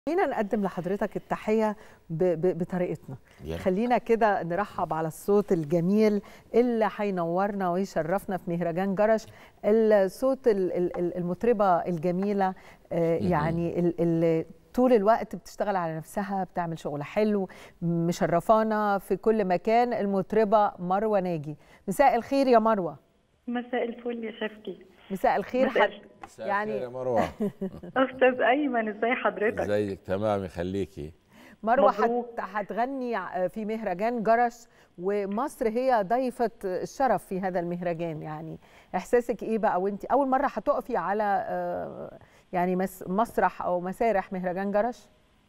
خلينا نقدم لحضرتك التحية بطريقتنا. خلينا كده نرحب على الصوت الجميل اللي هينورنا ويشرفنا في مهرجان جرش. الصوت المطربة الجميلة، يعني اللي طول الوقت بتشتغل على نفسها، بتعمل شغل حلو، مشرفانا في كل مكان، المطربة مروة ناجي. مساء الخير يا مروة. مساء الفل يا شفكي. مساء الخير. مساء الخير يا مروة. أستاذ أيمن، ازي حضرتك؟ ازيك؟ تمام، يخليكي. مروة هتغني في مهرجان جرش، ومصر هي ضيفة الشرف في هذا المهرجان. يعني إحساسك إيه بقى وأنت أول مرة هتقفي على يعني مسرح أو مسارح مهرجان جرش؟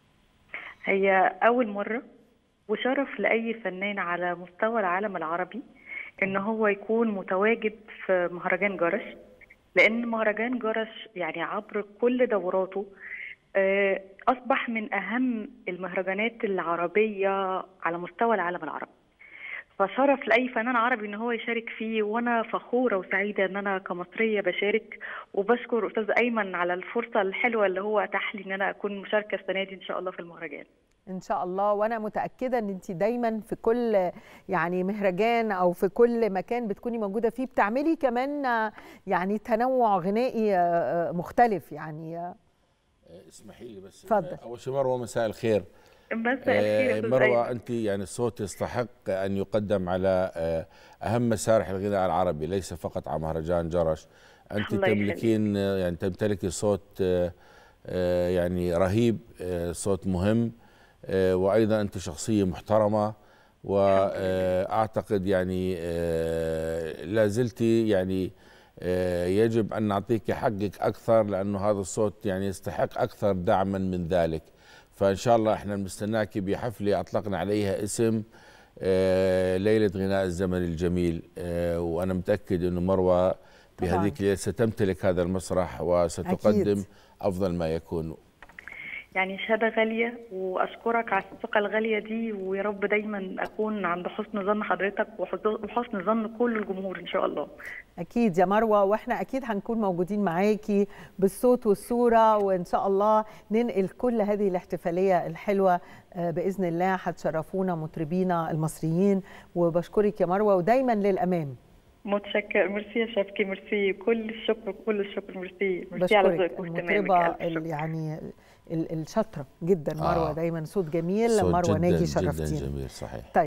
هي أول مرة، وشرف لأي فنان على مستوى العالم العربي إن هو يكون متواجد في مهرجان جرش، لأن مهرجان جرش يعني عبر كل دوراته أصبح من أهم المهرجانات العربية على مستوى العالم العربي. فشرف لأي فنان عربي إن هو يشارك فيه، وأنا فخورة وسعيدة إن أنا كمصرية بشارك، وبشكر أستاذ أيمن على الفرصة الحلوة اللي هو أتاح لي إن أنا أكون مشاركة السنة دي إن شاء الله في المهرجان. إن شاء الله. وأنا متأكدة إن أنت دايما في كل يعني مهرجان أو في كل مكان بتكوني موجودة فيه بتعملي كمان يعني تنوع غنائي مختلف. يعني اسمحي لي بس. اتفضل. أول شيء مروة، مساء الخير. مساء الخير مروة، أنت يعني الصوت يستحق أن يقدم على أهم مسارح الغناء العربي، ليس فقط على مهرجان جرش. أنت تملكين يعني تمتلكي صوت يعني رهيب، صوت مهم، وأيضا أنت شخصية محترمة، وأعتقد يعني لا زلتي يعني يجب أن نعطيك حقك أكثر، لأنه هذا الصوت يعني يستحق أكثر دعما من ذلك. فإن شاء الله إحنا بنستناكي بحفلة أطلقنا عليها اسم ليلة غناء الزمن الجميل، وأنا متأكد أنه مروة بهذيك الليلة ستمتلك هذا المسرح وستقدم أكيد أفضل ما يكون. يعني شهادة غالية، وأشكرك على الثقة الغالية دي، ويا رب دايما أكون عند حسن ظن حضرتك وحسن ظن كل الجمهور إن شاء الله. أكيد يا مروة، وإحنا أكيد هنكون موجودين معاكي بالصوت والصورة، وإن شاء الله ننقل كل هذه الاحتفالية الحلوة بإذن الله. هتشرفونا مطربينا المصريين، وبشكرك يا مروة ودايما للأمام. متشكر. ميرسي يا شفكي، ميرسي، كل الشكر كل الشكر. ميرسي على ذوقك المطربة يعني الشاطرة جدا مروة، دايما صوت جميل. صوت مروة جداً ناجي شرفتينا. جدا جميل، صحيح. طيب.